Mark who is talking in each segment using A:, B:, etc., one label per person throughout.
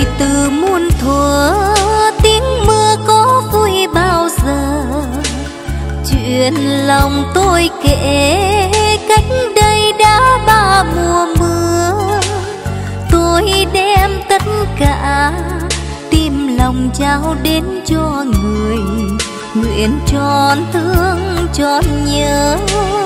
A: từ muôn thuở tiếng mưa có vui bao giờ. Chuyện lòng tôi kể cách đây đã 3 mùa mưa. Tôi đem tất cả tim lòng trao đến cho người, nguyện tròn thương tròn nhớ.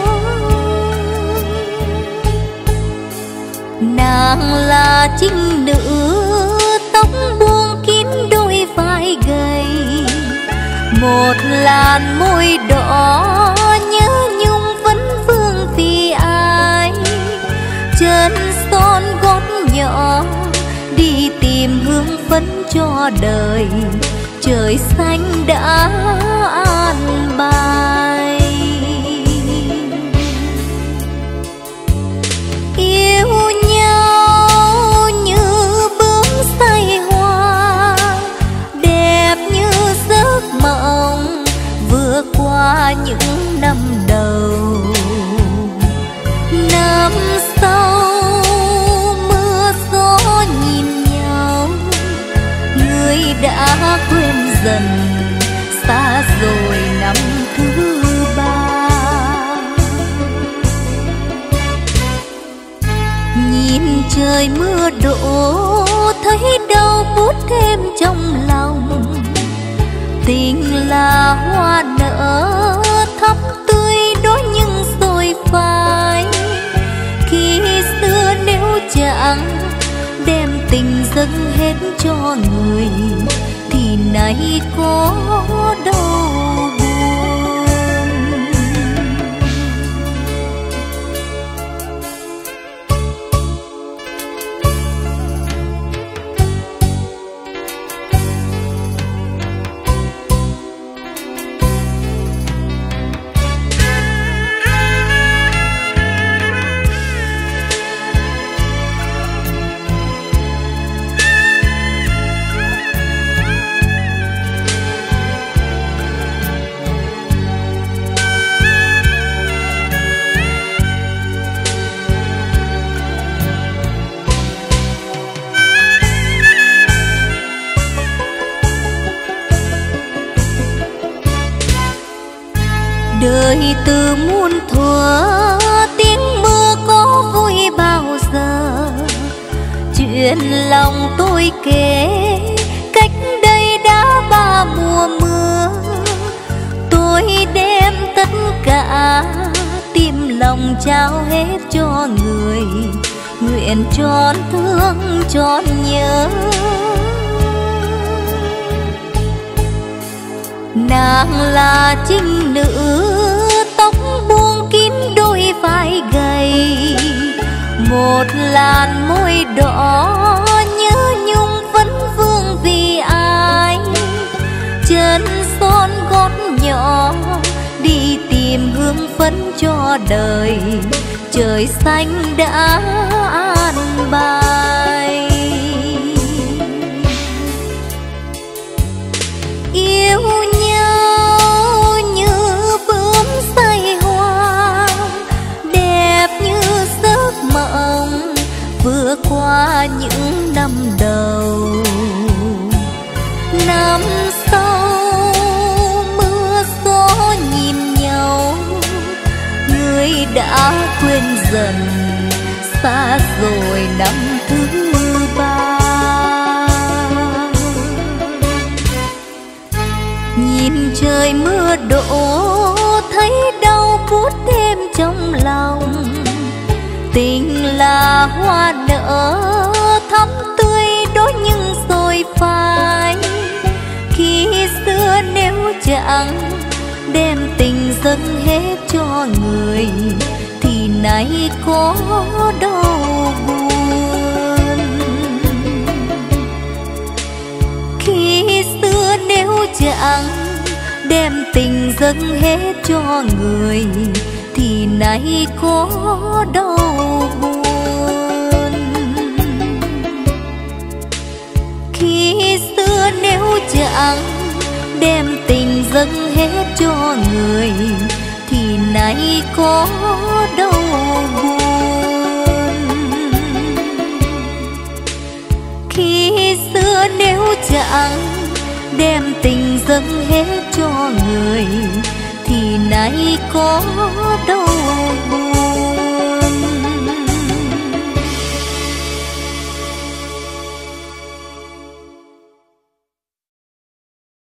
A: Nàng là trinh nữ tóc buông kín đôi vai gầy, một làn môi đỏ nhớ nhung vẫn vương vì ai. Chân son gót nhỏ đi tìm hương phấn cho đời, trời xanh đã an bài. Yêu nhau như bướm say hoa, đẹp như giấc mộng vừa qua những năm đầu. Năm sau mưa gió nhìn nhau, người đã quên dần xa rồi năm thứ 3. Nhìn trời mưa đổ thấy đau buốt thêm trong lòng. Tình là hoa nở thắm tươi đó nhưng rồi phai. Khi xưa nếu chẳng đem tình dâng hết cho người thì nay có đâu buồn. Đời từ muôn thuở tiếng mưa có vui bao giờ. Chuyện lòng tôi kể cách đây đã 3 mùa mưa. Tôi đem tất cả tim lòng trao hết cho người, nguyện tròn thương tròn nhớ. Nàng là trinh nữ tóc buông kín đôi vai gầy, một làn môi đỏ nhớ nhung vẫn vương vì ai. Chân son gót nhỏ đi tìm hương phấn cho đời, trời xanh đã an bài. Yêu nhau như bướm say hoa, đẹp như giấc mộng vừa qua những năm đầu. Năm sau mưa gió nhìn nhau, người đã quên dần xa rồi năm thứ 3. Nhìn trời mưa đổ thấy đau buốt thêm trong lòng. Tình là hoa nở thắm tươi đó nhưng rồi phai. Khi xưa nếu chẳng đem tình dâng hết cho người thì nay có đâu buồn. Khi xưa nếu chẳng đem tình dâng hết cho người thì nay có đâu buồn. Khi xưa nếu chẳng đem tình dâng hết cho người thì nay có đâu buồn. Khi xưa xưa nếu chẳng đem tình dâng hết cho người thì nay có đâu buồn.